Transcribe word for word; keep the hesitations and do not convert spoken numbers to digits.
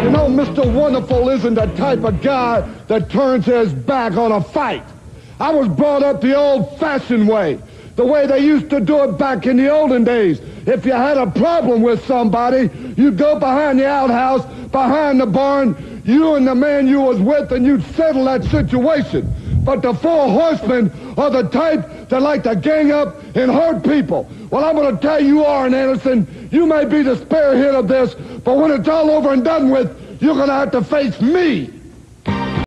You know, Mister Wonderful isn't the type of guy that turns his back on a fight. I was brought up the old-fashioned way, the way they used to do it back in the olden days. If you had a problem with somebody, you'd go behind the outhouse, behind the barn, you and the man you was with, and you'd settle that situation. But the four horsemen are the type that like to gang up and hurt people. Well, I'm going to tell you, Arn Anderson, you may be the spearhead of this, but when it's all over and done with, you're going to have to face me.